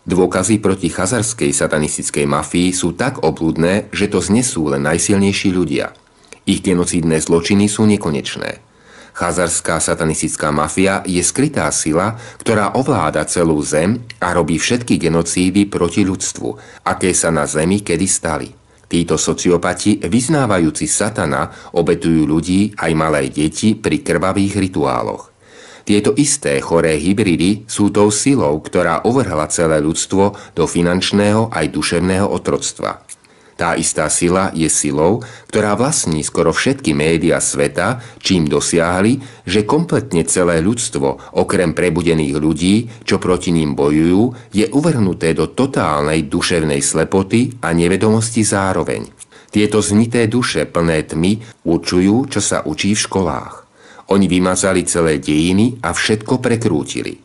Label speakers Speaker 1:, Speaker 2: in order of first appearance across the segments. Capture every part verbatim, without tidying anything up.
Speaker 1: Dôkazy proti chazarskej satanistickej mafii sú tak obľudné, že to znesú len najsilnejší ľudia. Ich genocídne zločiny sú nekonečné. Chazarská satanistická mafia je skrytá sila, ktorá ovláda celú zem a robí všetky genocídy proti ľudstvu, aké sa na zemi kedy stali. Títo sociopati, vyznávajúci satana, obetujú ľudí aj malé deti pri krvavých rituáloch. Tieto isté choré hybridy sú tou silou, ktorá uvrhla celé ľudstvo do finančného aj duševného otroctva. Tá istá sila je silou, ktorá vlastní skoro všetky médiá sveta, čím dosiahli, že kompletne celé ľudstvo, okrem prebudených ľudí, čo proti ním bojujú, je uvrhnuté do totálnej duševnej slepoty a nevedomosti zároveň. Tieto znité duše plné tmy určujú, čo sa učí v školách. Oni vymazali celé dejiny a všetko prekrútili.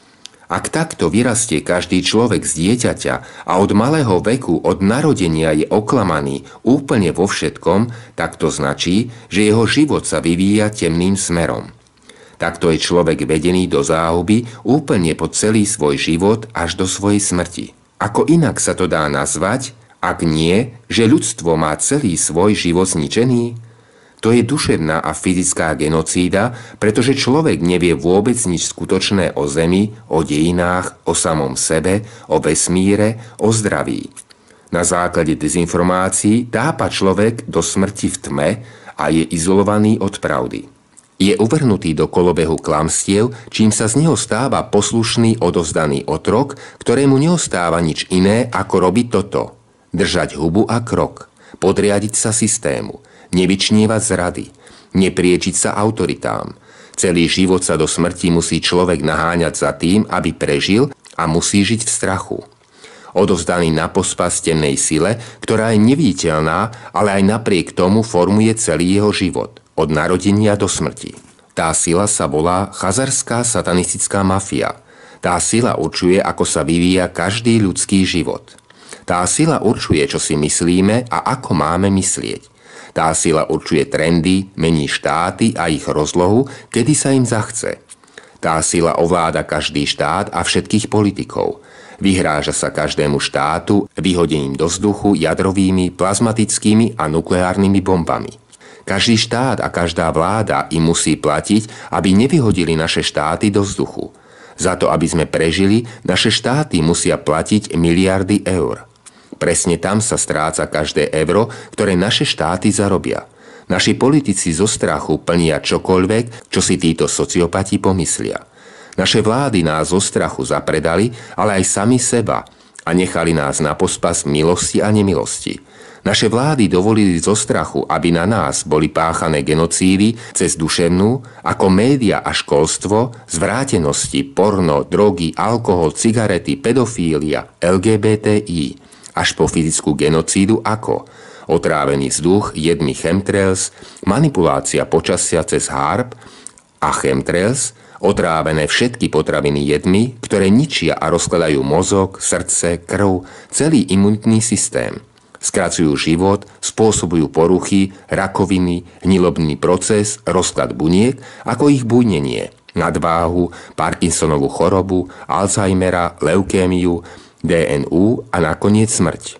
Speaker 1: Ak takto vyrastie každý človek z dieťaťa a od malého veku, od narodenia je oklamaný úplne vo všetkom, tak to značí, že jeho život sa vyvíja temným smerom. Takto je človek vedený do záhuby úplne po celý svoj život až do svojej smrti. Ako inak sa to dá nazvať, ak nie, že ľudstvo má celý svoj život zničený? To je duševná a fyzická genocída, pretože človek nevie vôbec nič skutočné o Zemi, o dejinách, o samom sebe, o vesmíre, o zdraví. Na základe dezinformácií tápa človek do smrti v tme a je izolovaný od pravdy. Je uvrhnutý do kolobehu klamstiev, čím sa z neho stáva poslušný odovzdaný otrok, ktorému neostáva nič iné, ako robiť toto. Držať hubu a krok, podriadiť sa systému, nevyčnievať zrady, nepriečiť sa autoritám. Celý život sa do smrti musí človek naháňať za tým, aby prežil a musí žiť v strachu. Odovzdaný na pospas temnej sile, ktorá je neviditeľná, ale aj napriek tomu formuje celý jeho život, od narodenia do smrti. Tá sila sa volá chazarská satanistická mafia. Tá sila určuje, ako sa vyvíja každý ľudský život. Tá sila určuje, čo si myslíme a ako máme myslieť. Tá sila určuje trendy, mení štáty a ich rozlohu, kedy sa im zachce. Tá sila ovláda každý štát a všetkých politikov. Vyhráža sa každému štátu vyhodením do vzduchu jadrovými, plazmatickými a nukleárnymi bombami. Každý štát a každá vláda im musí platiť, aby nevyhodili naše štáty do vzduchu. Za to, aby sme prežili, naše štáty musia platiť miliardy eur. Presne tam sa stráca každé euro, ktoré naše štáty zarobia. Naši politici zo strachu plnia čokoľvek, čo si títo sociopati pomyslia. Naše vlády nás zo strachu zapredali, ale aj sami seba a nechali nás na pospas milosti a nemilosti. Naše vlády dovolili zo strachu, aby na nás boli páchané genocídy cez duševnú, ako média a školstvo, zvrátenosti, porno, drogy, alkohol, cigarety, pedofília, el gé bé té í, až po fyzickú genocídu ako otrávený vzduch jedmi chemtrails, manipulácia počasia cez hárb a chemtrails, otrávené všetky potraviny jedmi, ktoré ničia a rozkladajú mozog, srdce, krv, celý imunitný systém. Skracujú život, spôsobujú poruchy, rakoviny, hnilobný proces, rozklad buniek, ako ich bujnenie, nadváhu, Parkinsonovú chorobu, Alzheimera, leukémiu, dé en ú a nakoniec smrť.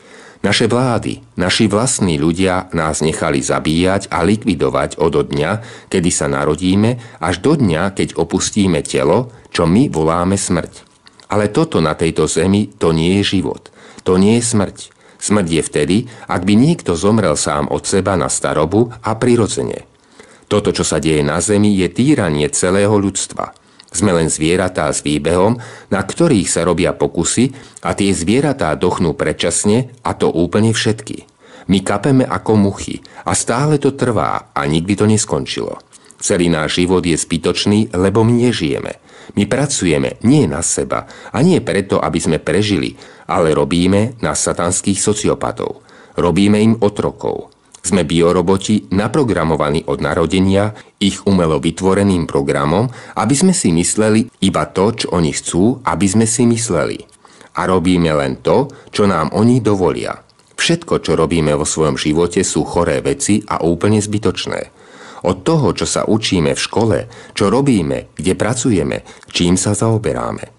Speaker 1: Naše vlády, naši vlastní ľudia nás nechali zabíjať a likvidovať od dňa, kedy sa narodíme, až do dňa, keď opustíme telo, čo my voláme smrť. Ale toto na tejto zemi, to nie je život. To nie je smrť. Smrť je vtedy, ak by niekto zomrel sám od seba na starobu a prirodzene. Toto, čo sa deje na zemi, je týranie celého ľudstva. Sme len zvieratá s výbehom, na ktorých sa robia pokusy a tie zvieratá dochnú predčasne a to úplne všetky. My kapeme ako muchy a stále to trvá a nikdy to neskončilo. Celý náš život je zbytočný, lebo my nežijeme. My pracujeme nie na seba a nie preto, aby sme prežili, ale robíme na satanských sociopatov. Robíme im otrokov. Sme bioroboti naprogramovaní od narodenia ich umelo vytvoreným programom, aby sme si mysleli iba to, čo oni chcú, aby sme si mysleli. A robíme len to, čo nám oni dovolia. Všetko, čo robíme vo svojom živote, sú choré veci a úplne zbytočné. Od toho, čo sa učíme v škole, čo robíme, kde pracujeme, čím sa zaoberáme.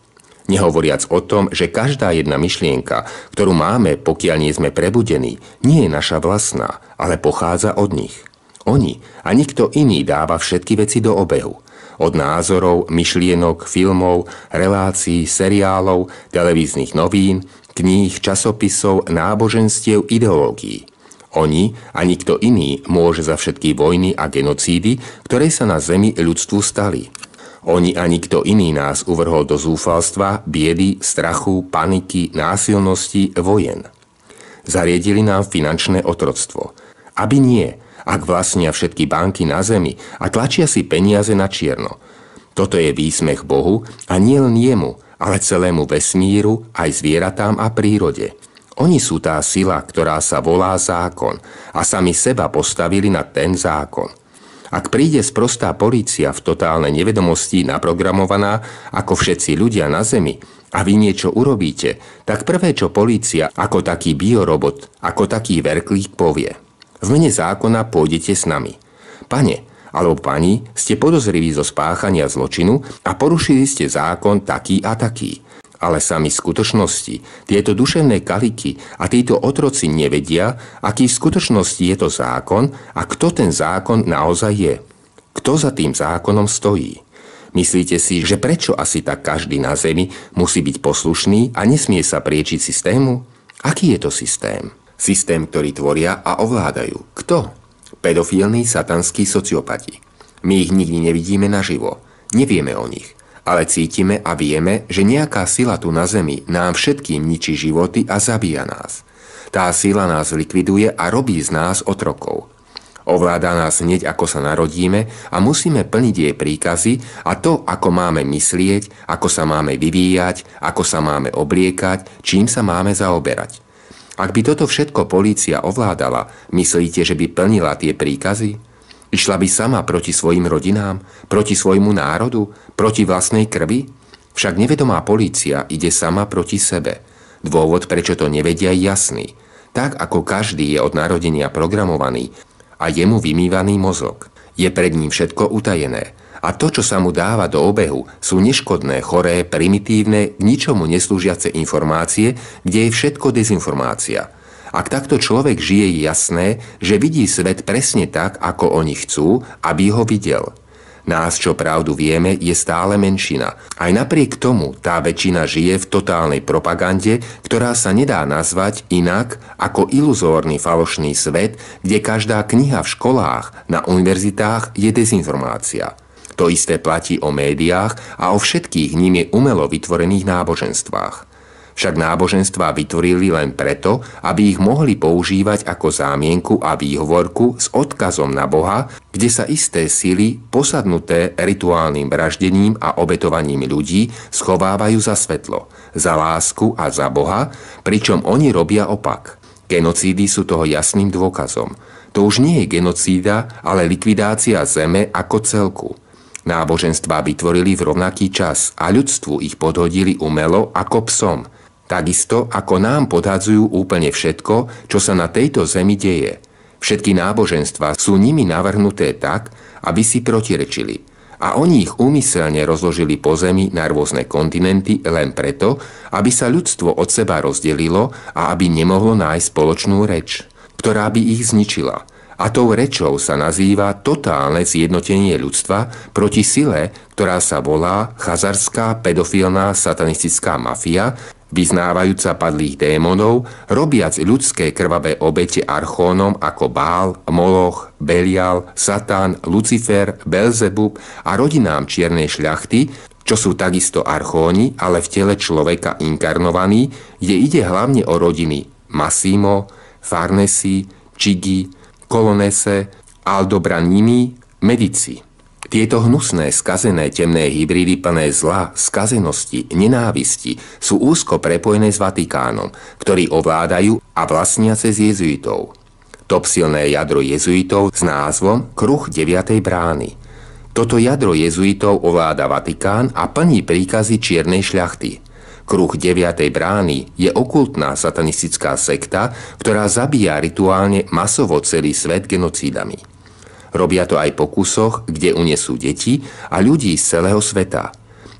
Speaker 1: Nehovoriac o tom, že každá jedna myšlienka, ktorú máme, pokiaľ nie sme prebudení, nie je naša vlastná, ale pochádza od nich. Oni a nikto iný dáva všetky veci do obehu. Od názorov, myšlienok, filmov, relácií, seriálov, televíznych novín, kníh, časopisov, náboženstiev, ideológií. Oni a nikto iný môže za všetky vojny a genocídy, ktoré sa na zemi ľudstvu stali. Oni a nikto iný nás uvrhol do zúfalstva, biedy, strachu, paniky, násilnosti, vojen. Zariedili nám finančné otroctvo. Aby nie, ak vlastnia všetky banky na zemi a tlačia si peniaze na čierno. Toto je výsmech Bohu a nie len jemu, ale celému vesmíru, aj zvieratám a prírode. Oni sú tá sila, ktorá sa volá zákon a sami seba postavili na ten zákon. Ak príde sprostá polícia v totálnej nevedomosti naprogramovaná ako všetci ľudia na zemi a vy niečo urobíte, tak prvé, čo polícia ako taký biorobot, ako taký verklík povie: v mene zákona pôjdete s nami. Pane alebo pani, ste podozriví zo spáchania zločinu a porušili ste zákon taký a taký. Ale sami v skutočnosti tieto duševné kaliky a títo otroci nevedia, aký v skutočnosti je to zákon a kto ten zákon naozaj je. Kto za tým zákonom stojí. Myslíte si, že prečo asi tak každý na zemi musí byť poslušný a nesmie sa priečiť systému? Aký je to systém? Systém, ktorý tvoria a ovládajú. Kto? Pedofilní satanskí sociopati. My ich nikdy nevidíme naživo. Nevieme o nich. Ale cítime a vieme, že nejaká sila tu na zemi nám všetkým ničí životy a zabíja nás. Tá sila nás likviduje a robí z nás otrokov. Ovláda nás hneď, ako sa narodíme a musíme plniť jej príkazy a to, ako máme myslieť, ako sa máme vyvíjať, ako sa máme obliekať, čím sa máme zaoberať. Ak by toto všetko polícia ovládala, myslíte, že by plnila tie príkazy? Išla by sama proti svojim rodinám, proti svojmu národu, proti vlastnej krvi? Však nevedomá polícia ide sama proti sebe. Dôvod, prečo to nevedia, je jasný. Tak ako každý je od narodenia programovaný a je mu vymývaný mozog. Je pred ním všetko utajené. A to, čo sa mu dáva do obehu, sú neškodné, choré, primitívne, k ničomu neslúžiace informácie, kde je všetko dezinformácia. Ak takto človek žije, je jasné, že vidí svet presne tak, ako oni chcú, aby ho videl. Nás, čo pravdu vieme, je stále menšina. Aj napriek tomu tá väčšina žije v totálnej propagande, ktorá sa nedá nazvať inak ako iluzórny falošný svet, kde každá kniha v školách, na univerzitách je dezinformácia. To isté platí o médiách a o všetkých nimi umelo vytvorených náboženstvách. Však náboženstvá vytvorili len preto, aby ich mohli používať ako zámienku a výhovorku s odkazom na Boha, kde sa isté sily, posadnuté rituálnym vraždením a obetovaním ľudí, schovávajú za svetlo, za lásku a za Boha, pričom oni robia opak. Genocídy sú toho jasným dôkazom. To už nie je genocída, ale likvidácia zeme ako celku. Náboženstvá vytvorili v rovnaký čas a ľudstvu ich podhodili umelo ako psom. Takisto ako nám podhadzujú úplne všetko, čo sa na tejto zemi deje. Všetky náboženstvá sú nimi navrhnuté tak, aby si protirečili. A oni ich úmyselne rozložili po zemi na rôzne kontinenty len preto, aby sa ľudstvo od seba rozdelilo a aby nemohlo nájsť spoločnú reč, ktorá by ich zničila. A tou rečou sa nazýva totálne zjednotenie ľudstva proti sile, ktorá sa volá chazarská pedofilná satanistická mafia, vyznávajúca padlých démonov, robiac ľudské krvavé obete archónom ako Bál, Moloch, Belial, Satan, Lucifer, Belzebub a rodinám čiernej šľachty, čo sú takisto archóni, ale v tele človeka inkarnovaní, kde ide hlavne o rodiny Massimo, Farnesi, Chigi, Colonnese, Aldobranimi, Medici. Tieto hnusné, skazené, temné hybridy plné zla, skazenosti, nenávisti sú úzko prepojené s Vatikánom, ktorý ovládajú a vlastnia cez jezuitov. Top silné jadro jezuitov s názvom Kruh deviatej brány. Toto jadro jezuitov ovláda Vatikán a plní príkazy čiernej šľachty. Kruh deviatej brány je okultná satanistická sekta, ktorá zabíja rituálne masovo celý svet genocídami. Robia to aj po kusoch, kde unesú deti a ľudí z celého sveta.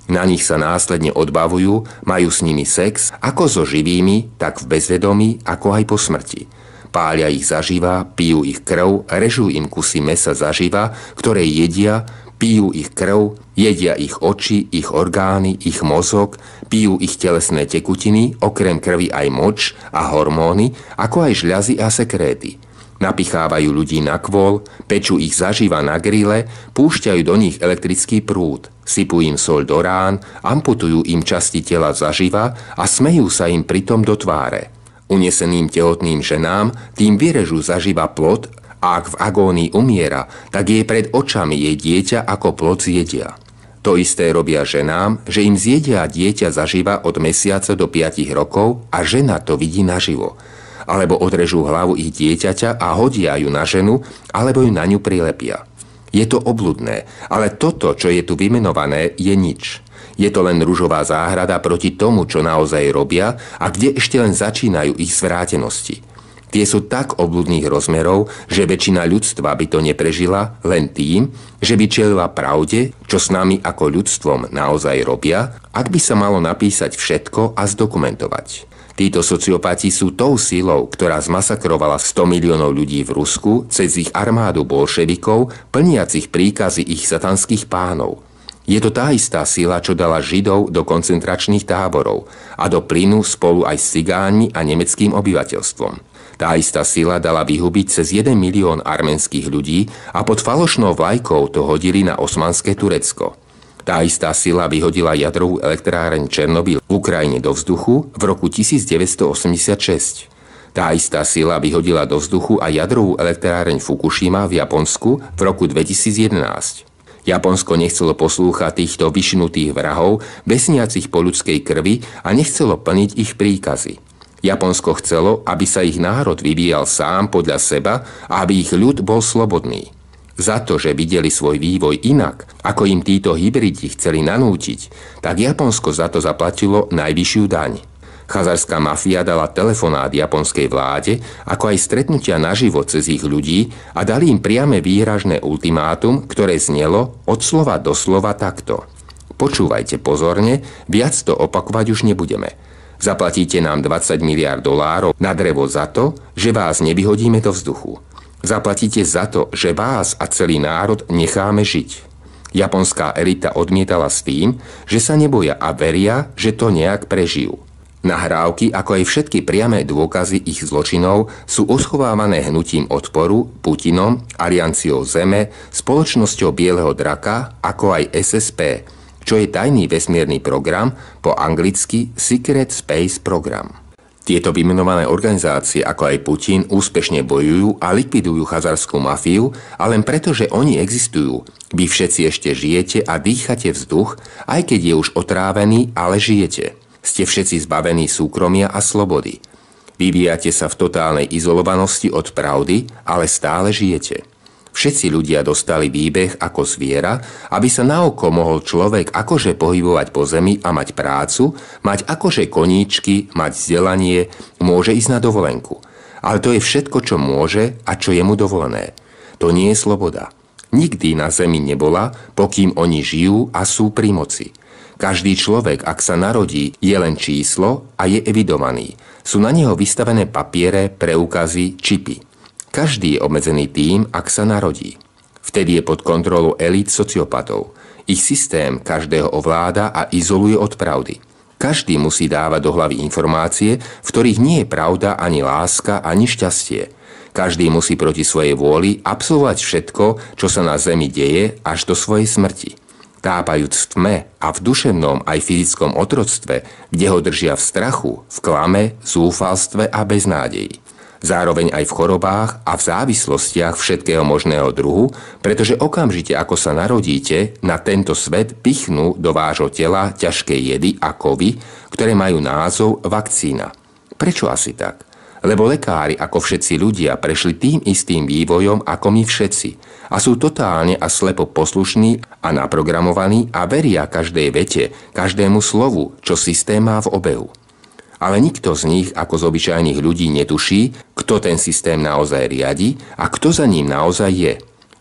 Speaker 1: Na nich sa následne odbavujú, majú s nimi sex, ako so živými, tak v bezvedomí, ako aj po smrti. Pália ich zaživa, pijú ich krv, režú im kusy mesa zaživa, ktoré jedia, pijú ich krv, jedia ich oči, ich orgány, ich mozog, pijú ich telesné tekutiny, okrem krvi aj moč a hormóny, ako aj žľazy a sekréty. Napichávajú ľudí na kvôl, pečú ich zaživa na grille, púšťajú do nich elektrický prúd, sypú im soľ do rán, amputujú im časti tela zaživa a smejú sa im pritom do tváre. Uneseným tehotným ženám tým vyrežú zaživa plod a ak v agónii umiera, tak jej pred očami jej dieťa ako plod zjedia. To isté robia ženám, že im zjedia dieťa zaživa od mesiaca do piatich rokov a žena to vidí naživo. Alebo odrežú hlavu ich dieťaťa a hodia ju na ženu, alebo ju na ňu prilepia. Je to obľudné, ale toto, čo je tu vymenované, je nič. Je to len ružová záhrada proti tomu, čo naozaj robia a kde ešte len začínajú ich zvrátenosti. Tie sú tak obľudných rozmerov, že väčšina ľudstva by to neprežila len tým, že by čelila pravde, čo s nami ako ľudstvom naozaj robia, ak by sa malo napísať všetko a zdokumentovať. Títo sociopati sú tou silou, ktorá zmasakrovala sto miliónov ľudí v Rusku cez ich armádu bolševikov, plniacich príkazy ich satanských pánov. Je to tá istá sila, čo dala Židov do koncentračných táborov a do plynu spolu aj s cigánmi a nemeckým obyvateľstvom. Tá istá sila dala vyhubiť cez jeden milión arménskych ľudí a pod falošnou vlajkou to hodili na osmanské Turecko. Tá istá sila vyhodila jadrovú elektráreň Černobyl v Ukrajine do vzduchu v roku devätnásťstoosemdesiatšesť. Tá istá sila vyhodila do vzduchu aj jadrovú elektráreň Fukušima v Japonsku v roku dvetisícjedenásť. Japonsko nechcelo poslúchať týchto vyšinutých vrahov, besniacich po ľudskej krvi a nechcelo plniť ich príkazy. Japonsko chcelo, aby sa ich národ vyvíjal sám podľa seba a aby ich ľud bol slobodný. Za to, že videli svoj vývoj inak, ako im títo hybridi chceli nanútiť, tak Japonsko za to zaplatilo najvyššiu daň. Chazarská mafia dala telefonát japonskej vláde, ako aj stretnutia naživo cez ich ľudí a dali im priame výhražné ultimátum, ktoré znelo od slova do slova takto. Počúvajte pozorne, viac to opakovať už nebudeme. Zaplatíte nám dvadsať miliárd dolárov na drevo za to, že vás nevyhodíme do vzduchu. Zaplatíte za to, že vás a celý národ necháme žiť. Japonská elita odmietala s tým, že sa neboja a veria, že to nejak prežijú. Nahrávky, ako aj všetky priame dôkazy ich zločinov, sú uschovávané hnutím odporu, Putinom, Alianciou Zeme, spoločnosťou Bieleho draka, ako aj es es pé, čo je tajný vesmírny program, po anglicky Secret Space Program. Tieto vymenované organizácie, ako aj Putin, úspešne bojujú a likvidujú chazarskú mafiu a len preto, že oni existujú, vy všetci ešte žijete a dýchate vzduch, aj keď je už otrávený, ale žijete. Ste všetci zbavení súkromia a slobody. Vyvíjate sa v totálnej izolovanosti od pravdy, ale stále žijete. Všetci ľudia dostali výbeh ako zviera, aby sa naoko mohol človek akože pohybovať po zemi a mať prácu, mať akože koníčky, mať vzdelanie, môže ísť na dovolenku. Ale to je všetko, čo môže a čo je mu dovolené. To nie je sloboda. Nikdy na zemi nebola, pokým oni žijú a sú pri moci. Každý človek, ak sa narodí, je len číslo a je evidovaný. Sú na neho vystavené papiere, preukazy, čipy. Každý je obmedzený tým, ak sa narodí. Vtedy je pod kontrolou elít sociopatov. Ich systém každého ovláda a izoluje od pravdy. Každý musí dávať do hlavy informácie, v ktorých nie je pravda ani láska, ani šťastie. Každý musí proti svojej vôli absolvovať všetko, čo sa na zemi deje, až do svojej smrti. Tápajúc v tme a v duševnom aj fyzickom otroctve, kde ho držia v strachu, v klame, zúfalstve a beznádeji. Zároveň aj v chorobách a v závislostiach všetkého možného druhu, pretože okamžite ako sa narodíte, na tento svet pichnú do vášho tela ťažké jedy a kovy, ktoré majú názov vakcína. Prečo asi tak? Lebo lekári ako všetci ľudia prešli tým istým vývojom ako my všetci a sú totálne a slepo poslušní a naprogramovaní a veria každej vete, každému slovu, čo systém má v obehu. Ale nikto z nich, ako z obyčajných ľudí, netuší, kto ten systém naozaj riadi a kto za ním naozaj je.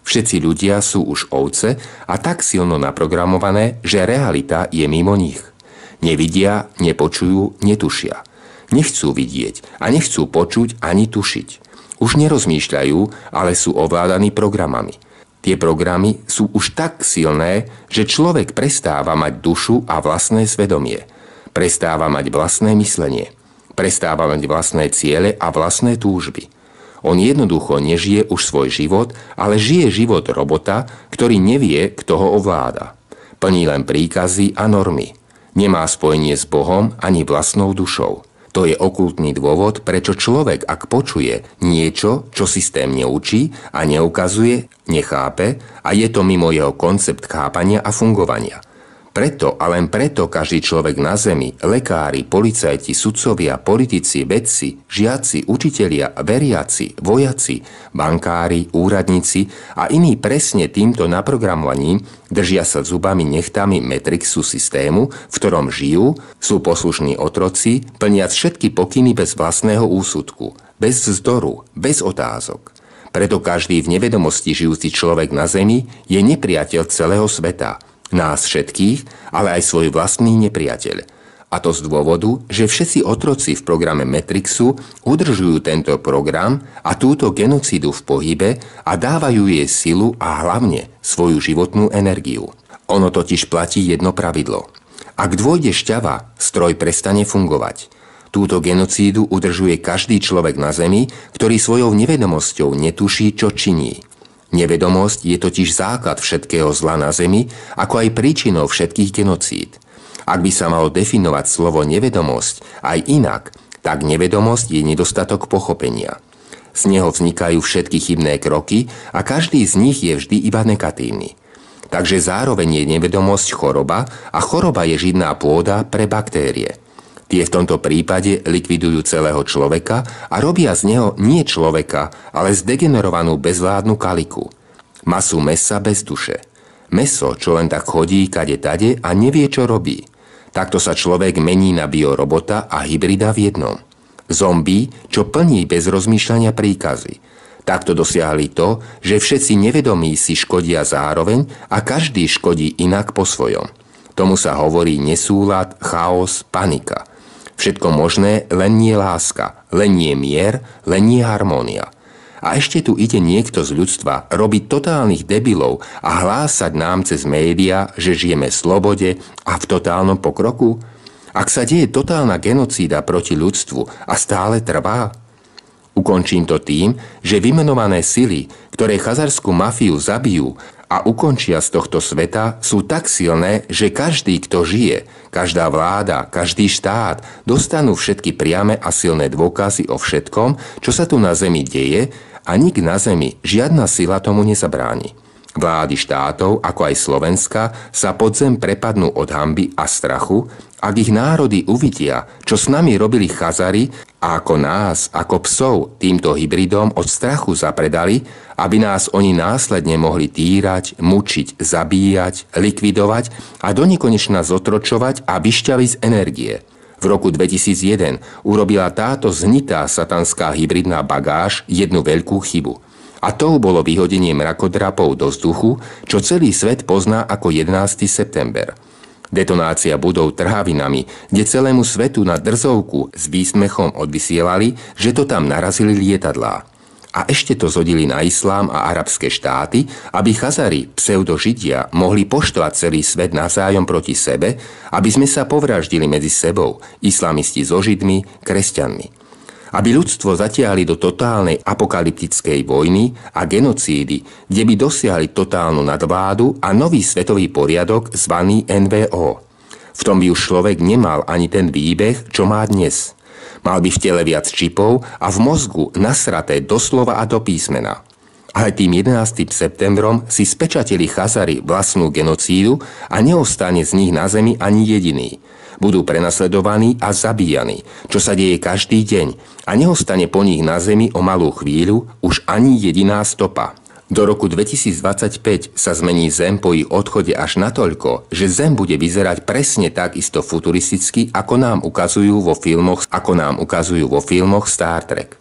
Speaker 1: Všetci ľudia sú už ovce a tak silno naprogramované, že realita je mimo nich. Nevidia, nepočujú, netušia. Nechcú vidieť a nechcú počuť ani tušiť. Už nerozmýšľajú, ale sú ovládaní programami. Tie programy sú už tak silné, že človek prestáva mať dušu a vlastné svedomie. Prestáva mať vlastné myslenie. Prestáva mať vlastné ciele a vlastné túžby. On jednoducho nežije už svoj život, ale žije život robota, ktorý nevie, kto ho ovláda. Plní len príkazy a normy. Nemá spojenie s Bohom ani vlastnou dušou. To je okultný dôvod, prečo človek, ak počuje niečo, čo systém neučí a neukazuje, nechápe a je to mimo jeho koncept chápania a fungovania. Preto a len preto každý človek na zemi, lekári, policajti, sudcovia, politici, vedci, žiaci, učitelia, veriaci, vojaci, bankári, úradníci a iní presne týmto naprogramovaním držia sa zubami nechtami Matrixu systému, v ktorom žijú, sú poslušní otroci, plniac všetky pokyny bez vlastného úsudku, bez vzdoru, bez otázok. Preto každý v nevedomosti žijúci človek na zemi je nepriateľ celého sveta, nás všetkých, ale aj svoj vlastný nepriateľ. A to z dôvodu, že všetci otroci v programe Matrixu udržujú tento program a túto genocídu v pohybe a dávajú jej silu a hlavne svoju životnú energiu. Ono totiž platí jedno pravidlo. Ak dôjde šťava, stroj prestane fungovať. Túto genocídu udržuje každý človek na zemi, ktorý svojou nevedomosťou netuší, čo činí. Nevedomosť je totiž základ všetkého zla na zemi, ako aj príčinou všetkých genocíd. Ak by sa malo definovať slovo nevedomosť aj inak, tak nevedomosť je nedostatok pochopenia. Z neho vznikajú všetky chybné kroky a každý z nich je vždy iba negatívny. Takže zároveň je nevedomosť choroba a choroba je živná pôda pre baktérie. Tie v tomto prípade likvidujú celého človeka a robia z neho nie človeka, ale zdegenerovanú bezvládnu kaliku. Masu mesa bez duše. Meso, čo len tak chodí kade tade a nevie, čo robí. Takto sa človek mení na biorobota a hybrida v jednom. Zombie, čo plní bez rozmýšľania príkazy. Takto dosiahli to, že všetci nevedomí si škodia zároveň a každý škodí inak po svojom. Tomu sa hovorí nesúlad, chaos, panika. Všetko možné, len nie láska, len nie mier, len nie harmónia. A ešte tu ide niekto z ľudstva robiť totálnych debilov a hlásať nám cez médiá, že žijeme v slobode a v totálnom pokroku? Ak sa deje totálna genocída proti ľudstvu a stále trvá? Ukončím to tým, že vymenované sily, ktoré chazarskú mafiu zabijú a ukončia z tohto sveta, sú tak silné, že každý, kto žije, každá vláda, každý štát dostanú všetky priame a silné dôkazy o všetkom, čo sa tu na zemi deje a nik na zemi, žiadna sila tomu nezabráni. Vlády štátov, ako aj Slovenska, sa pod zem prepadnú od hanby a strachu, ak ich národy uvidia, čo s nami robili Chazari a ako nás, ako psov, týmto hybridom od strachu zapredali, aby nás oni následne mohli týrať, mučiť, zabíjať, likvidovať a donekonečna zotročovať a vyšťaviť z energie. V roku dvetisícjeden urobila táto znitá satanská hybridná bagáž jednu veľkú chybu. A tou bolo vyhodenie mrakodrapov do vzduchu, čo celý svet pozná ako jedenásteho september. Detonácia budov trhavinami, kde celému svetu na drzovku s výsmechom odvysielali, že to tam narazili lietadlá. A ešte to zhodili na islám a arabské štáty, aby Chazari, pseudožidia, mohli poštvať celý svet navzájom proti sebe, aby sme sa povraždili medzi sebou, islamisti so židmi, kresťanmi. Aby ľudstvo zatiahli do totálnej apokalyptickej vojny a genocídy, kde by dosiahli totálnu nadvládu a nový svetový poriadok zvaný en vé ó. V tom by už človek nemal ani ten výbeh, čo má dnes. Mal by v tele viac čipov a v mozgu nasraté doslova a do písmena. Ale tým jedenástym septembrom si spečatili Chazari vlastnú genocídu a neostane z nich na zemi ani jediný. Budú prenasledovaní a zabíjani, čo sa deje každý deň a neostane po nich na zemi o malú chvíľu už ani jediná stopa. Do roku dvetisícdvadsaťpäť sa zmení Zem po ich odchode až natoľko, že Zem bude vyzerať presne tak isto futuristicky, ako nám ukazujú vo filmoch, ako nám ukazujú vo filmoch Star Trek.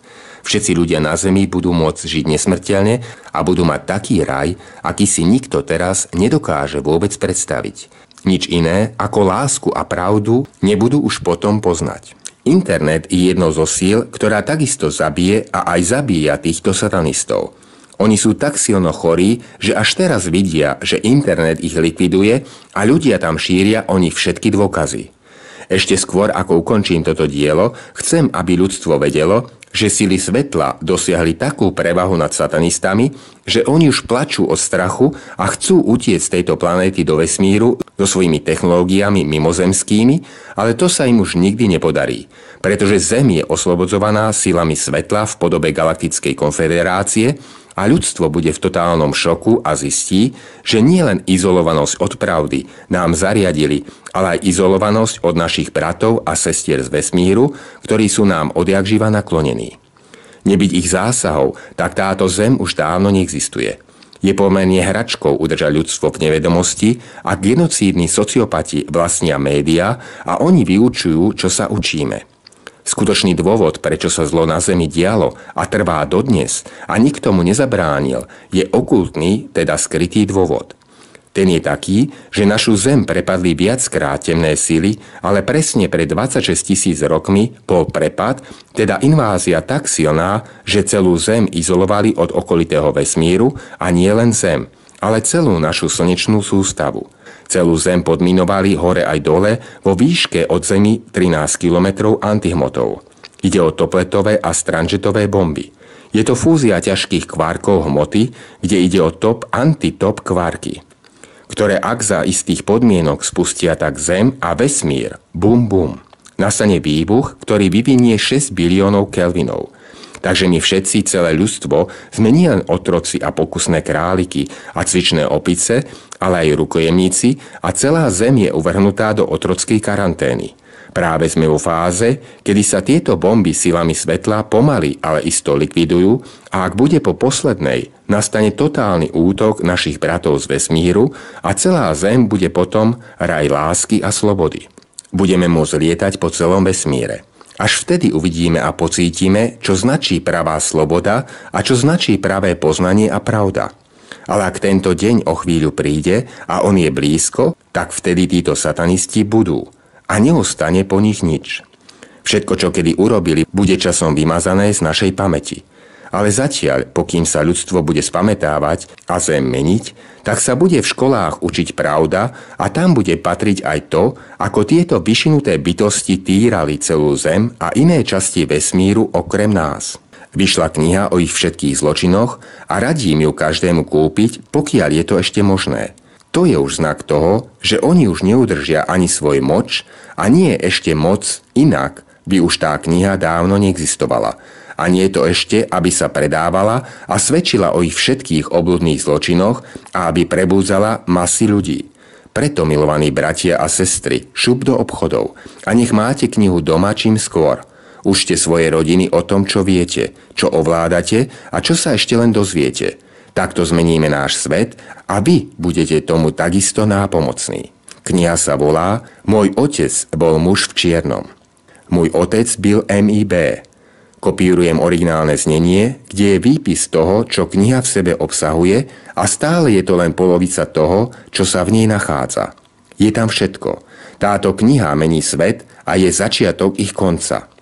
Speaker 1: Všetci ľudia na zemi budú môcť žiť nesmrteľne a budú mať taký raj, aký si nikto teraz nedokáže vôbec predstaviť. Nič iné ako lásku a pravdu nebudú už potom poznať. Internet je jednou zo síl, ktorá takisto zabije a aj zabíja týchto satanistov. Oni sú tak silno chorí, že až teraz vidia, že internet ich likviduje a ľudia tam šíria o nich všetky dôkazy. Ešte skôr, ako ukončím toto dielo, chcem, aby ľudstvo vedelo, že sily svetla dosiahli takú prevahu nad satanistami, že oni už plačú od strachu a chcú utiecť z tejto planéty do vesmíru so svojimi technológiami mimozemskými, ale to sa im už nikdy nepodarí, pretože Zem je oslobodzovaná silami svetla v podobe galaktickej konfederácie a ľudstvo bude v totálnom šoku a zistí, že nie len izolovanosť od pravdy nám zariadili, ale aj izolovanosť od našich bratov a sestier z vesmíru, ktorí sú nám odjakživa naklonení. Nebyť ich zásahov, tak táto Zem už dávno neexistuje. Je pomerne hračkou udržať ľudstvo v nevedomosti a genocídni sociopati vlastnia médiá a oni vyučujú, čo sa učíme. Skutočný dôvod, prečo sa zlo na Zemi dialo a trvá dodnes a nikto mu nezabránil, je okultný, teda skrytý dôvod. Ten je taký, že našu Zem prepadli viackrát temné sily, ale presne pred dvadsaťšesť tisíc rokmi bol prepad, teda invázia tak silná, že celú Zem izolovali od okolitého vesmíru a nie len Zem, ale celú našu slnečnú sústavu. Celú Zem podminovali hore aj dole vo výške od Zemi trinásť kilometrov antihmotov. Ide o topletové a stranžetové bomby. Je to fúzia ťažkých kvárkov hmoty, kde ide o top antitop kvárky, ktoré ak za istých podmienok spustia tak Zem a vesmír, bum bum, nastane výbuch, ktorý vyvinie šesť biliónov kelvinov. Takže my všetci, celé ľudstvo, sme nielen otroci a pokusné králiky a cvičné opice, ale aj rukojemníci a celá Zem je uvrhnutá do otrockej karantény. Práve sme vo fáze, kedy sa tieto bomby silami svetla pomaly, ale isto likvidujú a ak bude po poslednej, nastane totálny útok našich bratov z vesmíru a celá Zem bude potom raj lásky a slobody. Budeme môcť lietať po celom vesmíre. Až vtedy uvidíme a pocítime, čo značí pravá sloboda a čo značí pravé poznanie a pravda. Ale ak tento deň o chvíľu príde a on je blízko, tak vtedy títo satanisti budú. A neostane po nich nič. Všetko, čo kedy urobili, bude časom vymazané z našej pamäti. Ale zatiaľ, pokým sa ľudstvo bude spamätávať a Zem meniť, tak sa bude v školách učiť pravda a tam bude patriť aj to, ako tieto vyšinuté bytosti týrali celú Zem a iné časti vesmíru okrem nás. Vyšla kniha o ich všetkých zločinoch a radím ju každému kúpiť, pokiaľ je to ešte možné. To je už znak toho, že oni už neudržia ani svoj moč a nie je ešte moc, inak by už tá kniha dávno neexistovala. A nie je to ešte, aby sa predávala a svedčila o ich všetkých obľudných zločinoch a aby prebúdzala masy ľudí. Preto, milovaní bratia a sestry, šup do obchodov a nech máte knihu doma čím skôr. Učte svoje rodiny o tom, čo viete, čo ovládate a čo sa ešte len dozviete. Takto zmeníme náš svet a vy budete tomu takisto nápomocní. Kniha sa volá Môj otec bol muž v čiernom. Môj otec byl em í bé. Kopírujem originálne znenie, kde je výpis toho, čo kniha v sebe obsahuje a stále je to len polovica toho, čo sa v nej nachádza. Je tam všetko. Táto kniha mení svet a je začiatok ich konca.